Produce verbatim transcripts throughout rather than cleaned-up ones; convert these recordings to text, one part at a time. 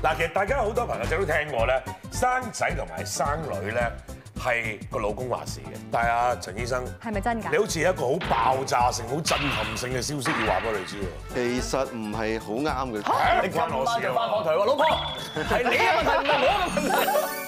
嗱，其實大家好多朋友仔都聽過咧，生仔同埋生女咧係個老公話事嘅。但係阿陳醫生係咪真㗎？ 你好似一個好爆炸性、好震撼性嘅消息要話俾我哋知喎。 其實唔係好啱嘅。 你關我事啊！ 翻我台喎，老婆係你嘅問題，唔係我嘅問題。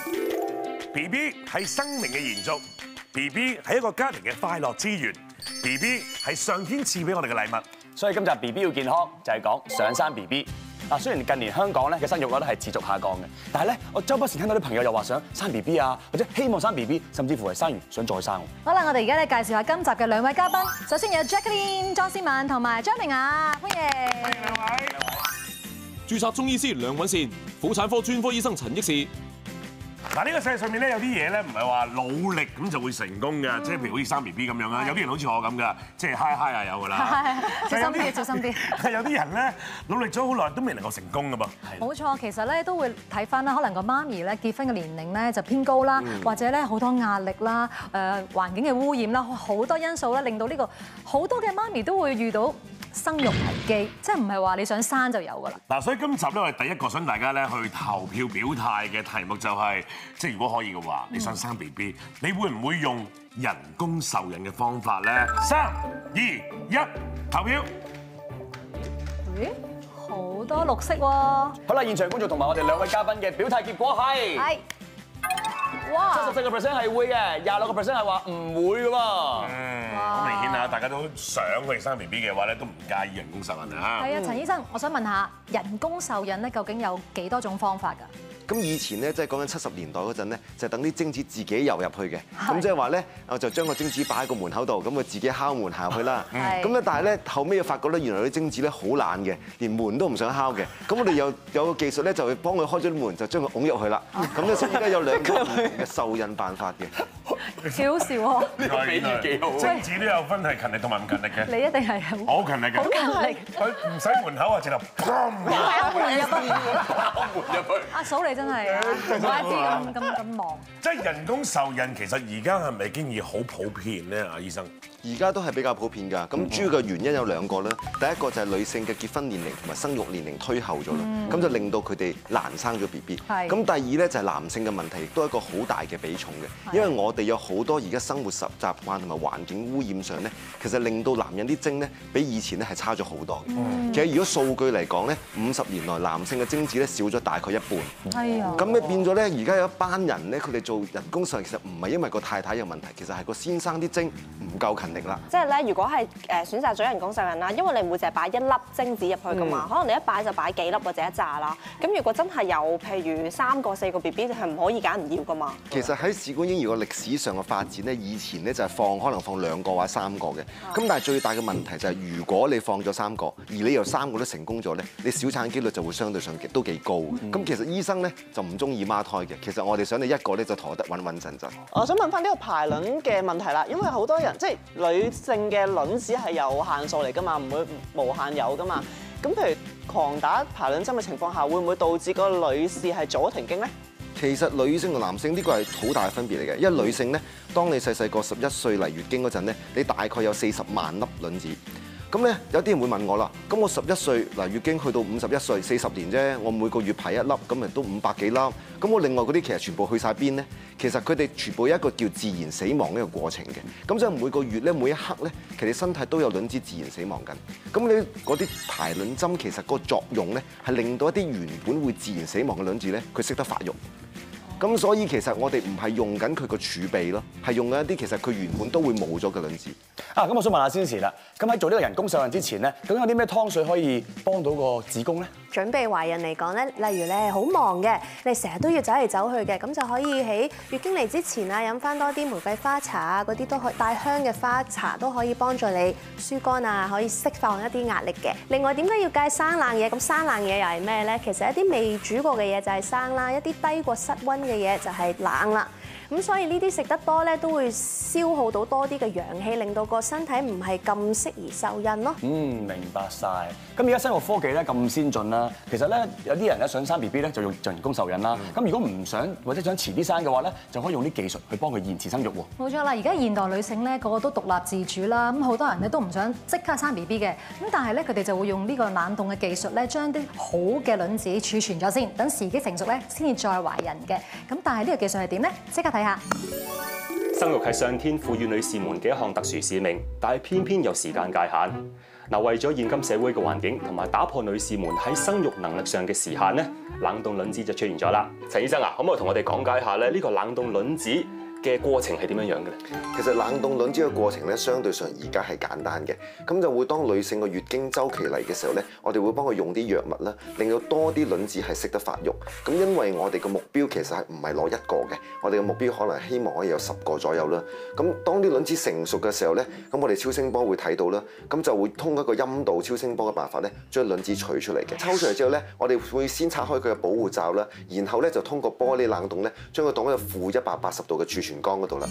B B 係生命嘅延續 ，B B 係一個家庭嘅快樂之源 ，B B 係上天賜俾我哋嘅禮物。 所以今集 B B 要健康就係講想生 B B。嗱，雖然近年香港咧嘅生育率咧係持續下降嘅，但係咧我周不時聽到啲朋友又話想生 B B 啊，或者希望生 B B， 甚至乎係生完想再生。 好啦，我哋而家咧介紹下今集嘅兩位嘉賓。首先有 Jacqueline 莊思敏同埋張明雅，歡迎。歡迎兩位。 註冊中醫師梁允善、婦產科專科醫生陳益士。 嗱，呢個世界上面咧有啲嘢咧唔係話努力咁就會成功嘅，即係譬如好似生 B B 咁樣啦。有啲人好似我咁噶，即係嗨嗨啊有㗎啦。 小心啲，小心啲。 有啲人咧努力咗好耐都未能夠成功㗎噃。 冇錯，其實咧都會睇翻啦，可能個媽咪咧結婚嘅年齡咧就偏高啦，或者咧好多壓力啦、誒環境嘅污染啦，好多因素咧令到呢個好多嘅媽咪都會遇到生育危機，即係唔係話你想生就有㗎啦。 嗱，所以今集咧我哋第一個想大家咧去投票表態嘅題目就係、是，即係如果可以嘅話，你想生 B B， 你會唔會用人工受孕嘅方法咧？三、二、一，投票。 咦，好多綠色喎。 好啦，現場觀眾同埋我哋兩位嘉賓嘅表態結果係。係。哇！七十四個 percent 係會嘅，廿六個 percent 係話唔會嘅喎。 嗯，好明顯啊！大家都想佢哋生 B B 嘅話咧，都唔介意人工受孕啊。 係啊，陳醫生，我想問下人工受孕咧，究竟有幾多種方法㗎？ 咁以前咧，即係講緊七十年代嗰陣咧，就等啲精子自己游入去嘅。咁即係話咧，我就將個精子擺喺個門口度，咁佢自己敲門行入去啦。咁咧，但係咧後尾又發覺咧，原來啲精子咧好懶嘅，連門都唔想敲嘅。咁我哋又有個技術咧，就會幫佢開咗啲門，就將佢拱入去啦。咁咧，所以而家有兩種嘅受孕辦法嘅。 幾好笑喎！ 比喻幾好。 精子都有分係勤力同埋唔勤力嘅。 你一定係好勤力嘅。 好勤力。 佢唔使門口啊，直頭砰！ 敲門入去。 敲門入去。 阿嫂你真係啊，唔怪之咁咁咁忙。 即係人工受孕，其實而家係咪經已好普遍咧？阿醫生， 而家都係比較普遍㗎。咁主要嘅原因有兩個啦。第一個就係女性嘅結婚年齡同埋生育年齡推後咗啦，咁就令到佢哋難生咗 B B。咁第二咧就係男性嘅問題，亦都係一個好大嘅比重嘅。因為我哋有好多而家生活習習慣同埋環境污染上咧，其實令到男人啲精咧比以前咧係差咗好多嘅。其實如果數據嚟講咧，五十年來男性嘅精子咧少咗大概一半。係啊。咁咧變咗咧，而家有一班人咧，佢哋做人工受孕其實唔係因為個太太有問題，其實係個先生啲精唔夠勤力啦。 即係咧，如果係誒選擇咗人工受孕啦，因為你唔會淨係擺一粒精子入去噶嘛，可能你一擺就擺幾粒或者一紮啦。咁如果真係有譬如三個四個 B B， 係唔可以揀唔要噶嘛？ 其實喺試管嬰兒個歷史上嘅發展咧，以前咧就係放可能放兩個或者三個嘅。咁但係最大嘅問題就係，如果你放咗三個，而你又三個都成功咗咧，你小產機率就會相對上都幾高。咁其實醫生咧就唔中意孖胎嘅。其實我哋想你一個咧就陀得穩穩陣陣。 我想問翻呢個排卵嘅問題啦，因為好多人即係女性嘅卵子係有限數嚟㗎嘛，唔會無限有㗎嘛。咁譬如狂打排卵針嘅情況下，會唔會導致個女士係早停經咧？ 其實女性同男性呢個係好大嘅分別嚟嘅，因為女性咧，當你細細個十一歲嚟月經嗰陣咧，你大概有四十萬粒卵子。咁咧有啲人會問我啦，咁我十一歲嗱月經去到五十一歲，四十年啫，我每個月排一粒，咁咪都五百幾粒。咁我另外嗰啲其實全部去晒邊咧？其實佢哋全部有一個叫自然死亡一個過程嘅。咁即係每個月咧，每一刻咧，其實身體都有卵子自然死亡緊。咁你嗰啲排卵針其實個作用咧，係令到一啲原本會自然死亡嘅卵子咧，佢識得發育。咁所以其實我哋唔係用緊佢個儲備咯，係用緊一啲其實佢原本都會冇咗嘅卵子。 啊，咁我想問下先時啦，咁喺做呢個人工受孕之前咧，究竟有啲咩湯水可以幫到個子宮咧？ 準備懷孕嚟講咧，例如你係好忙嘅，你成日都要走嚟走去嘅，咁就可以喺月經嚟之前啊，飲翻多啲玫瑰花茶啊，嗰啲都可以帶香嘅花茶都可以幫助你舒肝啊，可以釋放一啲壓力嘅。另外點解要戒生冷嘢？咁生冷嘢又係咩咧？其實一啲未煮過嘅嘢就係生啦，一啲低過室溫嘅嘢就係冷啦。 咁所以呢啲食得多咧，都會消耗到多啲嘅陽氣，令到個身體唔係咁適宜受孕咯。 嗯，明白晒。咁而家生育科技咧咁先進啦，其實咧有啲人咧想生 B B 咧就用人工受孕啦。咁如果唔想或者想遲啲生嘅話咧，就可以用啲技術去幫佢延遲生育喎。 冇錯啦，而家現代女性咧個個都獨立自主啦，咁好多人咧都唔想即刻生 B B 嘅，咁但係咧佢哋就會用呢個冷凍嘅技術咧，將啲好嘅卵子儲存咗先，等時機成熟咧先至再懷孕嘅。咁但係呢個技術係點咧？即刻睇下。 生育係上天賦予女士們嘅一項特殊使命，但係偏偏有時間界限。嗱，為咗現今社會嘅環境同埋打破女士們喺生育能力上嘅時限咧，冷凍卵子就出現咗啦。陳醫生啊，可唔可以同我哋講解下咧呢個冷凍卵子嘅過程係點樣樣嘅咧？ 其實冷凍卵子嘅過程咧，相對上而家係簡單嘅，咁就會當女性嘅月經週期嚟嘅時候咧，我哋會幫佢用啲藥物啦，令到多啲卵子係識得發育。咁因為我哋嘅目標其實係唔係攞一個嘅，我哋嘅目標可能希望可以有十個左右啦。咁當啲卵子成熟嘅時候咧，咁我哋超聲波會睇到啦，咁就會通過一個陰道超聲波嘅辦法咧，將卵子取出嚟嘅。抽出嚟之後咧，我哋會先拆開佢嘅保護罩啦，然後咧就通過玻璃冷凍咧，將佢當一個負一百八十度嘅儲存缸嗰度啦。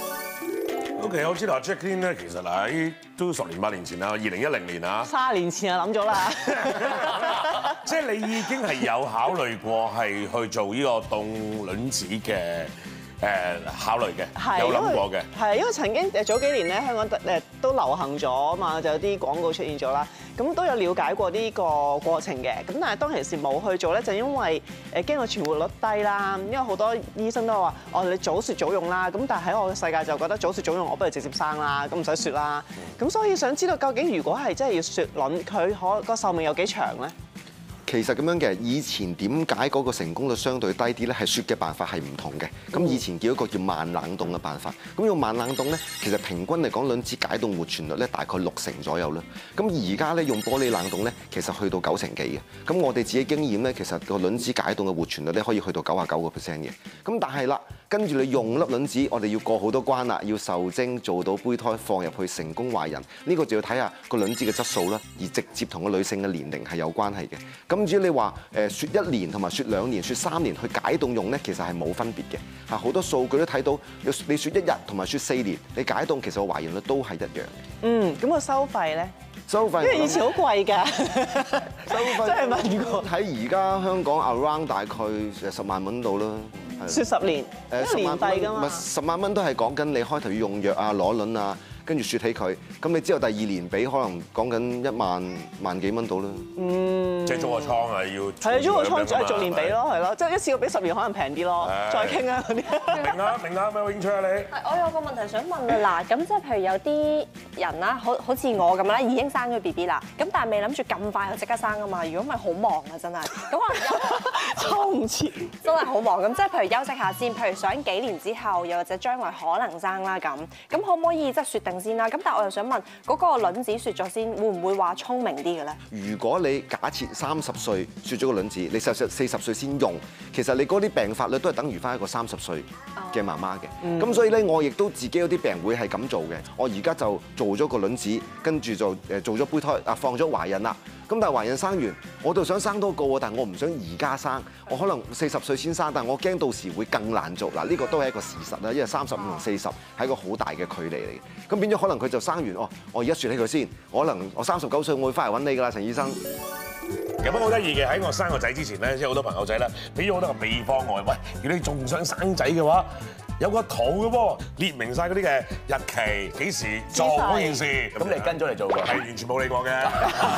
OK， 我知道阿 Jacqueline 咧，其實喺都十年八年前啦，二零一零年啊， 卅年前就諗咗啦。 即係你已經係有考慮過係去做呢個凍卵子嘅誒考慮嘅，有諗過嘅。 係因為曾經誒早幾年咧，香港誒都流行咗啊嘛，就有啲廣告出現咗啦。咁都有了解過呢個過程嘅，咁但係當其時冇去做咧，就因為誒驚個存活率低啦。因為好多醫生都話：哦，你早説早用啦。咁但係喺我嘅世界就覺得早説早用，我不如直接生啦，咁唔使説啦。咁所以想知道究竟如果係真係要雪卵，佢可個壽命有幾長咧？ 其實咁樣嘅，以前點解嗰個成功率相對低啲咧？係雪嘅辦法係唔同嘅。咁以前叫一個叫慢冷凍嘅辦法。咁用慢冷凍咧，其實平均嚟講，卵子解凍活存率咧大概六成左右啦。咁而家咧用玻璃冷凍咧，其實去到九成幾嘅。咁我哋自己經驗咧，其實個卵子解凍嘅活存率咧可以去到九十九個 percent 嘅。咁但係啦，跟住你用粒卵子，我哋要過好多關啦，要受精做到胚胎放入去成功懷孕，呢個就要睇下個卵子嘅質素啦，而直接同個女性嘅年齡係有關係嘅。咁至於你話誒雪一年同埋雪兩年、雪三年去解凍用咧，其實係冇分別嘅嚇。好多數據都睇到，你雪一日同埋雪四年，你解凍其實個懷孕率都係一樣。 嗯，咁個收費咧？ 收費因為以前好貴㗎， 收費真係問過。 喺而家香港 around 大概十萬蚊到啦。 雪十年，一年費㗎嘛。 唔係十萬蚊都係講緊你開頭要用藥啊、攞卵啊。跟住雪起佢，咁你之後第二年俾可能講緊一萬萬幾蚊到啦。 嗯， 即係租個倉啊，要係啊，租個倉就係逐年俾咯，係咯，即係一次過俾十年可能平啲咯，再傾啊嗰啲。 明啊明啊，有冇興趣啊你？ 係，我有個問題想問啊，嗱，咁即係譬如有啲人啦，好好似我咁啦，已經生咗 B B 啦，咁但係未諗住咁快就即刻生啊嘛，如果唔係好忙啊真係，咁可能抽唔切， 真係好忙咁，即係譬如休息下先，譬如想幾年之後又或者將來可能生啦咁，咁可唔可以即係雪定先啦？咁但係我又想問，嗰個卵子雪咗先，會唔會話聰明啲嘅咧？ 如果你假設三十歲雪咗個卵子，你四十四十歲先用，其實你嗰啲病發率都係等於翻一個三十歲嘅媽媽嘅。咁、嗯、所以咧，我亦都自己有啲病人會係咁做嘅。我而家就做咗個卵子，跟住就誒做咗胚胎啊，放咗懷孕啦。咁但係懷孕生完，我就想生多個喎，但係我唔想而家生，我可能四十歲先生，但係我驚到時會更難做。嗱，呢個都係一個事實啦，因為三十五同四十係一個好大嘅距離嚟嘅。咁變咗可能佢就生完，哦，我而家雪起佢先，可能我三十九歲我會翻嚟揾你㗎啦，陳醫生。 有乜好得意嘅？喺我生個仔之前咧，即係好多朋友仔咧，俾咗好多個秘方我。喂，如果你仲想生仔嘅話，有個圖嘅噃，列明晒嗰啲嘅日期，幾時做嗰件事。 咁你跟咗嚟做㗎？ 係完全冇理過嘅。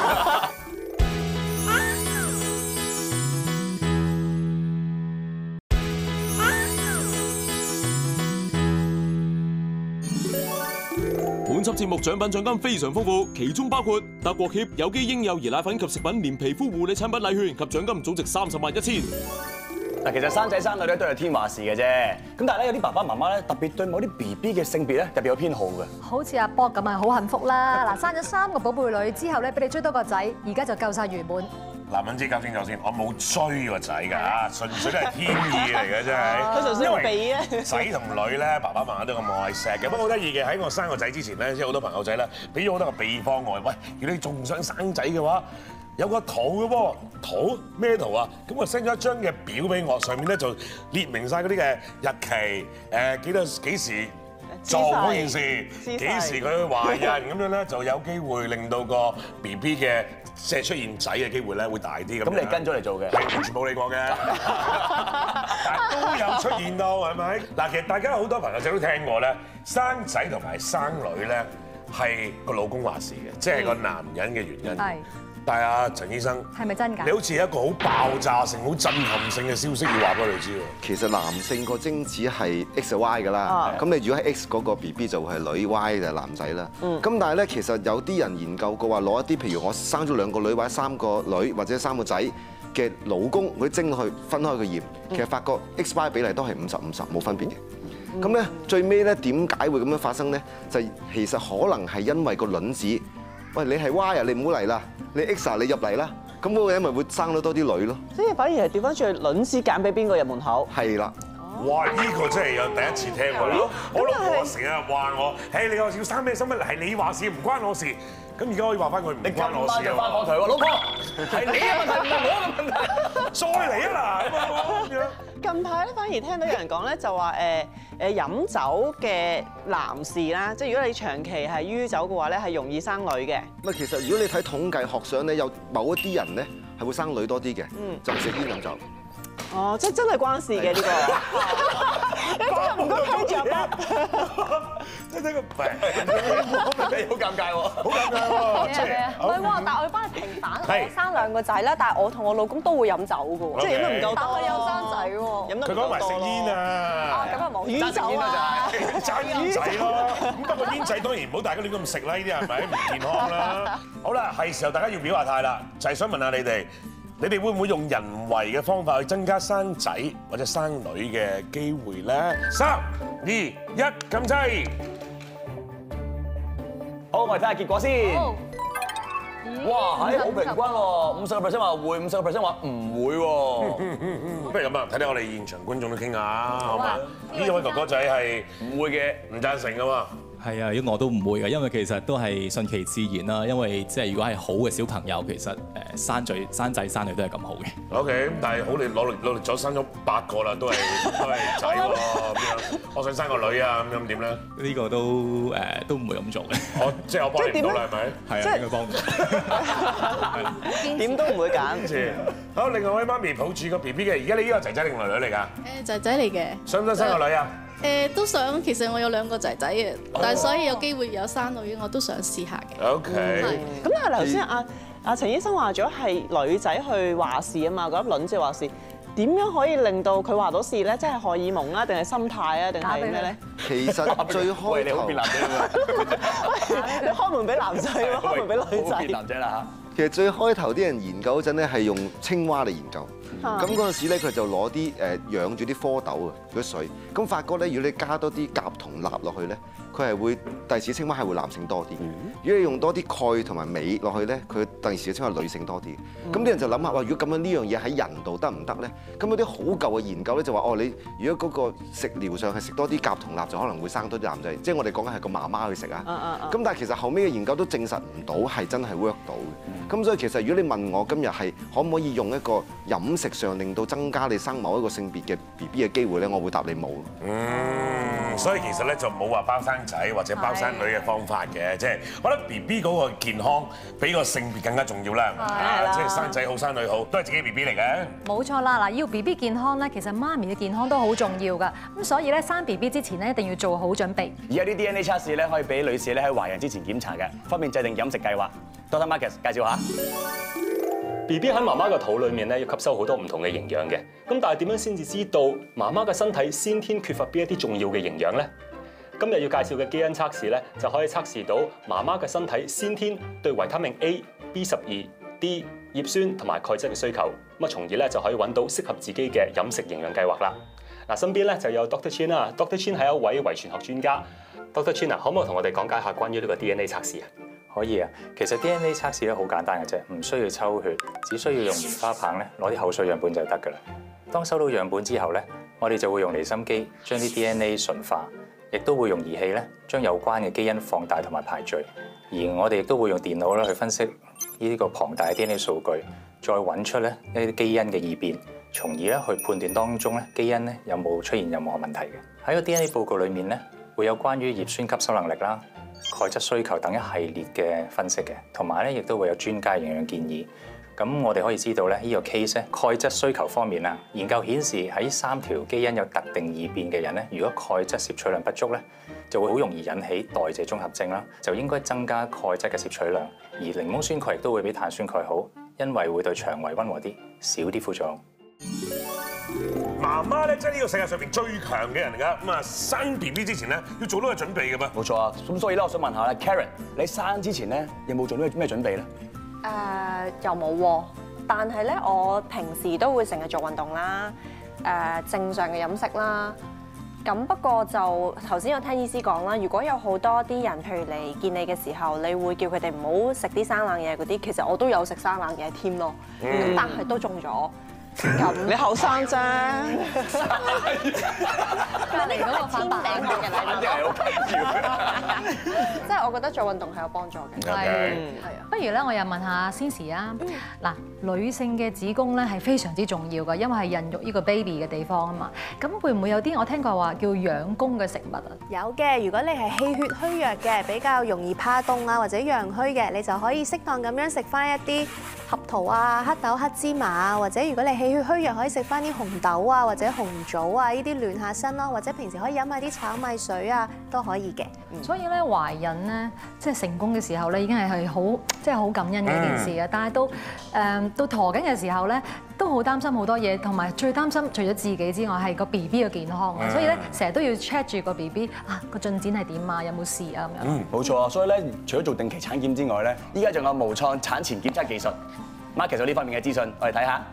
本輯節目獎品獎金非常豐富，其中包括德國協有機嬰幼兒奶粉及食品連皮膚護理產品禮券及獎金總值三十萬一千。 嗱，其實生仔生女咧都係天話事嘅啫。咁但係咧有啲爸爸媽媽咧特別對某啲 B B 嘅性別咧特別有偏好嘅。 好似阿 Bob 咁啊，好幸福啦！嗱，生咗三個寶貝女之後咧，俾你追多個仔，而家就夠晒圓滿。 男人知交先夠先，我冇追個仔㗎，純粹都係天意嚟嘅啫。 佢純粹要避啊！ 仔同女咧，爸爸媽媽都咁愛錫嘅。不過好得意嘅，喺我生個仔之前咧，即係好多朋友仔咧，俾咗好多個秘方我。喂，如果你仲想生仔嘅話， 有個圖嘅喎，圖咩圖啊？咁我 send 咗一張嘅表俾我，上面咧就列明晒嗰啲嘅日期，誒幾多幾時做嗰件事，幾時佢懷孕咁樣咧，就有機會令到個 B B 嘅即係出現仔嘅機會咧會大啲咁。咁你跟咗嚟做嘅？ 係完全冇理過嘅，但係都有出現到係咪？嗱，其實大家好多朋友仔都聽過咧，生仔同埋生女咧係個老公話事嘅，即係個男人嘅原因。係。但係啊，陳醫生係咪真㗎？ 你好似一個好爆炸性、好震撼性嘅消息要話俾我哋知喎。 其實男性個精子係 X Y 㗎啦，咁你如果係 X 嗰個 B B 就係女 Y 就係男仔啦。咁但係咧，其實有啲人研究過話攞一啲，譬如我生咗兩個女或者三個女或者三個仔嘅老公，佢精去分開個驗，其實發覺 X Y 比例都係五十五十冇分別嘅。咁咧最尾咧點解會咁樣發生咧？就其實可能係因為個卵子。喂，你係 Y 啊，你唔好嚟啦，你 X 啊，你入嚟啦，咁嗰個人咪會生到多啲女咯。 即係反而係調翻轉卵子揀俾邊個入門口？ 係啦。 哇！呢個真係有第一次聽喎。我我老婆成日話我，誒你話要生咩生乜，係你話事，唔關我事。咁而家可以話翻佢唔關我事啊嘛。翻我台喎，老婆係你嘅問題，唔係我嘅問題。再嚟啊嗱咁樣。 近排咧反而聽到有人講咧，就話誒誒飲酒嘅男士啦，即係如果你長期係酗酒嘅話咧，係容易生女嘅。 唔係，其實如果你睇統計學上咧，有某一啲人咧係會生女多啲嘅，就係食煙飲酒。 哦，即係真係關事嘅呢個。你真係唔該聽住啊！ 真係個病， 好尷尬喎， 好尷尬喎。 係啊，唔係喎，但係我要幫你平反，我生兩個仔啦，但係我同我老公都會飲酒嘅喎， 即係飲得唔夠多， 但係又生仔喎， 飲得佢講埋食煙啊， 咁又冇酗酒啊， 爭煙仔咯。咁不過煙仔當然唔好大家亂咁食啦，呢啲係咪唔健康啦？好啦，係時候大家要表下態啦，就係想問下你哋。你哋會唔會用人為嘅方法去增加生仔或者生女嘅機會咧？三、二、一，撳掣。 好，我哋睇下結果先。哇，係好平均喎，五十個 percent 話會，五十個 percent 話唔會喎。 不如咁啊，睇睇我哋現場觀眾都傾下，好嘛？呢位哥哥仔係唔會嘅，唔贊成噶嘛。 係啊，如果我都唔會嘅，因為其實都係順其自然啦。因為即係如果係好嘅小朋友，其實誒生仔生仔生女都係咁好嘅。 O K，咁但係好你努力努力咗生咗八個啦，都係都係仔喎咁樣。我想生個女啊，咁樣點咧？呢個都誒都唔會咁做嘅。 我即係我幫你唔到啦，係咪？係啊，應該幫唔到。 點都唔會揀。 好，另外位媽咪抱住個 B B 嘅，而家你呢個仔仔定女女嚟㗎？ 誒仔仔嚟嘅。 想唔想生個女啊？ 誒都想，其實我有兩個仔仔嘅，但係所以有機會有生女，我都想試下嘅。 OK。 咁但係頭先阿阿陳醫生話咗係女仔去話事啊嘛，嗰粒卵子話事，點樣可以令到佢話到事咧？即係荷爾蒙啊，定係心態啊，定係咩咧？ 其實最開頭， 喂，你好變男仔啊！ 你開門俾男仔喎，開門俾女仔。 變男仔啦嚇！ 其實最開頭啲人研究嗰陣咧係用青蛙嚟研究。咁嗰陣時咧，佢就攞啲誒養住啲蝌蚪啊，嗰啲水。咁發覺咧，如果你加多啲鉀同鈉落去咧，佢係會第時青蛙係會男性多啲。如果你用多啲鈣同埋鎂落去咧，佢第時嘅青蛙女性多啲。咁啲人就諗下話，如果咁樣呢樣嘢喺人度得唔得咧？咁有啲好舊嘅研究咧就話，哦，你如果嗰個食療上係食多啲鉀同鈉，就可能會生多啲男仔。即係我哋講緊係個媽媽去食啊。咁但係其實後尾嘅研究都證實唔到係真係 work 到嘅。咁所以其實如果你問我今日係可唔可以用一個飲食上令到增加你生某一個性別嘅 B B 嘅機會咧，我會答你冇。 嗯，所以其實咧就冇話包生仔或者包生女嘅方法嘅，即係我覺得 B B 嗰個健康比個性別更加重要啦。係即係生仔好生女好，都係自己 B B 嚟嘅。 冇錯啦，嗱，要 B B 健康咧，其實媽咪嘅健康都好重要㗎。咁所以咧，生 B B 之前咧，一定要做好準備。 而家啲 D N A 測試咧，可以俾女士咧喺懷孕之前檢查嘅，方便制定飲食計劃。Doctor Marcus 介紹下。 B B 喺媽媽嘅肚裏面咧，要吸收好多唔同嘅營養嘅。咁但係點樣先至知道媽媽嘅身體先天缺乏邊一啲重要嘅營養咧？今日要介紹嘅基因測試咧，就可以測試到媽媽嘅身體先天對維他命 A、B 十二、D、葉酸同埋鈣質嘅需求，咁啊，從而咧就可以揾到適合自己嘅飲食營養計劃啦。嗱，身邊咧就有 Doctor Chin 啦 ，Doctor Chin 係一位遺傳學專家。Doctor Chin 啊，可唔可以同我哋講解下關於呢個 D N A 測試啊？ 可以啊，其實 D N A 測試咧好簡單嘅啫，唔需要抽血，只需要用棉花棒咧攞啲口水樣本就得㗎啦。當收到樣本之後咧，我哋就會用離心機將啲 D N A 純化，亦都會用儀器咧將有關嘅基因放大同埋排序，而我哋亦都會用電腦咧去分析呢個龐大嘅 D N A 數據，再揾出咧一啲基因嘅異變，從而咧去判斷當中咧基因咧有冇出現任何問題嘅。喺個 D N A 報告裏面咧，會有關於葉酸吸收能力啦、鈣質需求等一系列嘅分析嘅，同埋咧亦都會有專家營養建議。咁我哋可以知道咧，呢個 case 咧，鈣質需求方面啊，研究顯示喺三條基因有特定異變嘅人咧，如果鈣質攝取量不足咧，就會好容易引起代謝綜合症啦，就應該增加鈣質嘅攝取量。而檸檬酸鈣亦都會比碳酸鈣好，因為會對腸胃溫和啲，少啲副作用。 媽媽咧，即係呢個世界上邊最強嘅人嚟㗎。咁啊，生 B B 之前咧，要做多個準備㗎嘛。 冇錯啊，咁所以咧，我想問下咧 ，Karen， 你生之前咧有冇做咩咩準備咧？ 誒、又冇喎，但係咧，我平時都會成日做運動啦，誒、正常嘅飲食啦。咁不過就頭先有聽醫師講啦，如果有好多啲人，譬如嚟見你嘅時候，你會叫佢哋唔好食啲生冷嘢嗰啲，其實我都有食生冷嘢添咯，咁、嗯、但係都中咗。咁你後生啫， 嚟嗰個反頂嘅嚟， 真係好緊要。 即係我覺得做運動係有幫助嘅。 係係啊，不如咧，我又問下 Cici 啊。嗱，女性嘅子宮咧係非常之重要㗎，因為係孕育呢個 baby 嘅地方啊嘛。咁會唔會有啲我聽過話叫養宮嘅食物啊？ 有嘅，如果你係氣血虛弱嘅，比較容易怕凍啊或者陽虛嘅，你就可以適當咁樣食翻一啲合桃啊、黑豆、黑芝麻啊，或者如果你氣血虛弱，可以食翻啲紅豆啊或者紅棗啊，呢啲暖下身咯，或者平時可以飲下啲炒米水啊，都可以嘅。 所以咧懷孕咧，即係成功嘅時候咧，已經係係好即係好感恩嘅一件事啊！但係到誒到陀緊嘅時候咧，都好擔心好多嘢，同埋最擔心除咗自己之外，係個 B B 嘅健康啊！所以咧，成日都要 check 住個 B B 啊個進展係點啊，有冇事啊咁樣。 嗯，冇錯啊！所以咧，除咗做定期產檢之外咧，依家仲有無創產前檢測技術。Mark 其實呢方面嘅資訊，我哋睇下。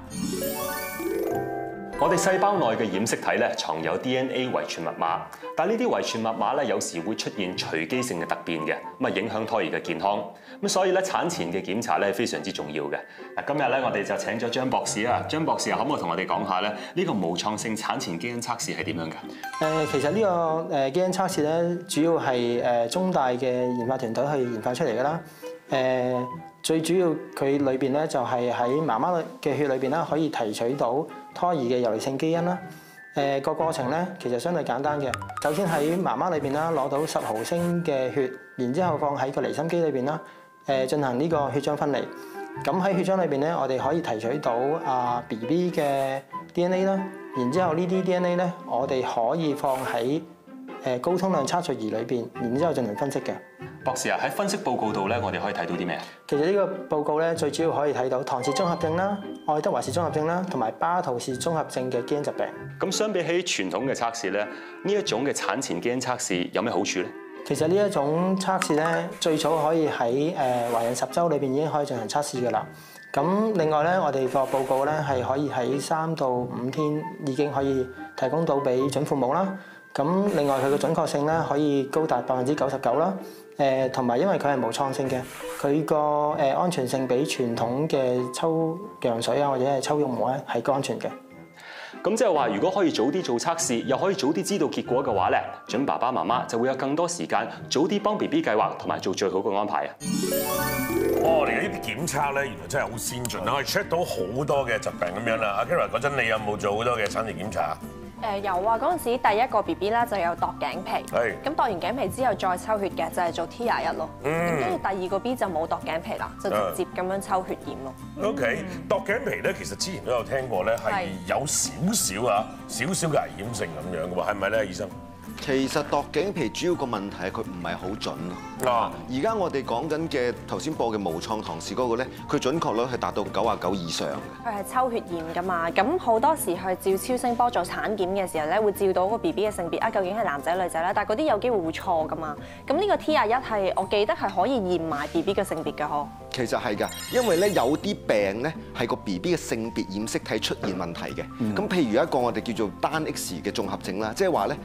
我哋細胞內嘅染色體咧藏有 D N A 遺傳密碼，但係呢啲遺傳密碼咧有時會出現隨機性嘅突變嘅，咁啊影響胎兒嘅健康。咁所以咧產前嘅檢查咧係非常之重要嘅。嗱，今日咧我哋就請咗張博士啦，張博士可唔可以同我哋講下咧呢個無創性產前基因測試係點樣㗎？ 誒，其實呢個誒基因測試咧，主要係誒中大嘅研發團隊去研發出嚟㗎啦。誒，最主要佢裏邊咧就係喺媽媽嘅血裏邊啦，可以提取到胎兒嘅游離性基因啦。誒個過程咧其實相對簡單嘅，首先喺媽媽裏邊啦攞到十毫升嘅血，然之後放喺個離心機裏邊啦，誒進行呢個血漿分離。咁喺血漿裏邊咧，我哋可以提取到啊 B B 嘅 D N A 啦，然之後呢啲 D N A 咧，我哋可以放喺誒高通量測序儀裏邊，然之後進行分析嘅。 博士啊，喺分析報告度咧，我哋可以睇到啲咩啊？ 其實呢個報告咧，最主要可以睇到唐氏綜合症啦、愛德華氏綜合症啦，同埋巴圖氏綜合症嘅基因疾病。 咁相比起傳統嘅測試咧，呢一種嘅產前基因測試有咩好處咧？ 其實呢一種測試咧，最早可以喺誒懷孕十週裏邊已經可以進行測試㗎啦。咁另外咧，我哋個報告咧係可以喺三到五天已經可以提供到俾準父母啦。咁另外佢嘅準確性咧可以高達百分之九十九啦。誒同埋因為佢係無創性嘅，佢個誒安全性比傳統嘅抽羊水啊或者係抽絨毛咧係安全嘅。 咁即係話，如果可以早啲做測試，又可以早啲知道結果嘅話咧，準爸爸媽媽就會有更多時間早啲幫 B B 計劃同埋做最好嘅安排啊！ 哦，嚟緊呢啲檢測咧，原來真係好先進啦，可以 check 到好多嘅疾病咁樣啦。阿 Kira 嗰陣，你有冇做好多嘅產前檢查？ 誒有啊，嗰陣時第一個 B B 啦就有度頸皮，咁度完頸皮之後再抽血嘅就係做 T 廿一咯，咁跟住第二個 B 就冇度頸皮啦，就直接咁樣抽血驗咯。 OK，度頸皮咧其實之前都有聽過咧，係有少少啊少少嘅危險性咁樣嘅喎，係咪咧，醫生？ 其實度頸皮主要個問題係佢唔係好準咯。啊！而家我哋講緊嘅頭先播嘅無創唐氏嗰個咧，佢準確率係達到九啊九以上嘅。 佢係抽血驗㗎嘛，咁好多時去照超聲波做產檢嘅時候咧，會照到個 B B 嘅性別啊，究竟係男仔女仔啦，但係嗰啲有機會會錯㗎嘛。咁呢個 T 廿一係我記得係可以驗埋 B B 嘅性別㗎嗬。 其實係㗎，因為咧有啲病咧係個 B B 嘅性別染色體出現問題嘅。咁譬如一個我哋叫做單 X 嘅綜合症啦，即係話咧一個正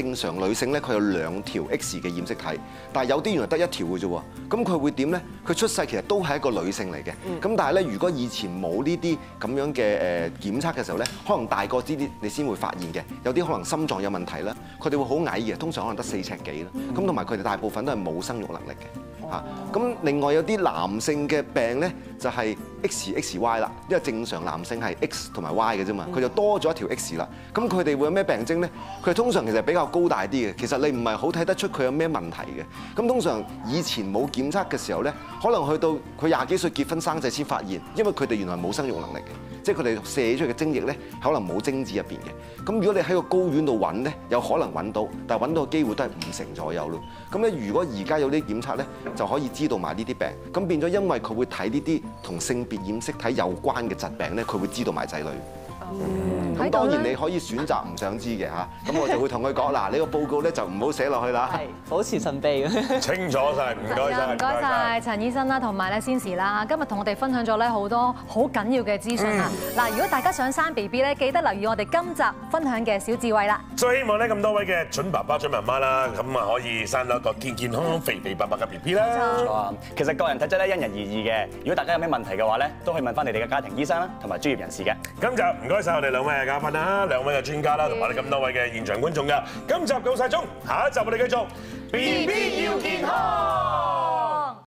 正常女性咧，佢有兩條 X 嘅染色體，但係有啲原來得一條嘅啫喎。咁佢會點咧？佢出世其實都係一個女性嚟嘅。咁但係咧，如果以前冇呢啲咁樣嘅誒檢測嘅時候咧，可能大個啲啲你先會發現嘅。有啲可能心臟有問題啦，佢哋會好矮嘅，通常可能得四尺幾啦。咁同埋佢哋大部分都係冇生育能力嘅。嚇，咁另外有啲男性嘅病咧，就係 X X Y 啦，因為正常男性係 X 同埋 Y 嘅啫嘛，佢就多咗一條 X 啦。咁佢哋會有咩病徵咧？佢通常其實比較高大啲嘅，其實你唔係好睇得出佢有咩問題嘅。咁通常以前冇檢測嘅時候咧，可能去到佢廿幾歲結婚生仔先發現，因為佢哋原來冇生育能力嘅，即係佢哋射出嚟嘅精液咧，可能冇精子入邊嘅。咁如果你喺個睾丸度揾咧，有可能揾到，但係揾到嘅機會都係五成左右咯。咁咧，如果而家有啲檢測咧，就可以知道埋呢啲病。咁變咗，因為佢會睇呢啲同性別染色體有關嘅疾病咧，佢會知道埋仔女。咁當然你可以選擇唔想知嘅嚇，咁我就會同佢講嗱，你個報告咧就唔好寫落去啦。 係保持神秘。 清楚晒，唔該晒， 唔該晒陳醫生啦，同埋咧先時啦，今日同我哋分享咗咧好多好緊要嘅資訊啊！嗱，如果大家想生 B B 咧，記得留意我哋今集分享嘅小智慧啦。 最希望咧咁多位嘅準爸爸、準媽媽啦，咁啊可以生到一個健健康康、肥肥白白嘅 B B 啦。 冇錯啊！其實個人體質咧因人而異嘅，如果大家有咩問題嘅話咧，都可以問翻你哋嘅家庭醫生啦，同埋專業人士嘅。 今集唔該晒我哋兩位嘅嘉賓啦，兩位嘅專家啦，同埋你咁多位嘅現場觀眾嘅。今集到晒鐘，下一集我哋繼續 B B 要健康。